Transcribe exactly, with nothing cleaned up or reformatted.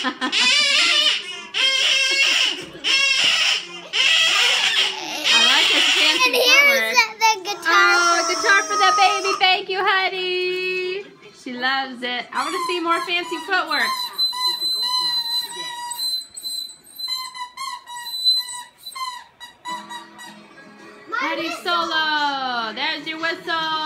like this fancy And here's footwork. the, the guitar. Oh, a guitar for the baby. Thank you, honey. She loves it. I want to see more fancy footwork. Eddie Solo. There's your whistle.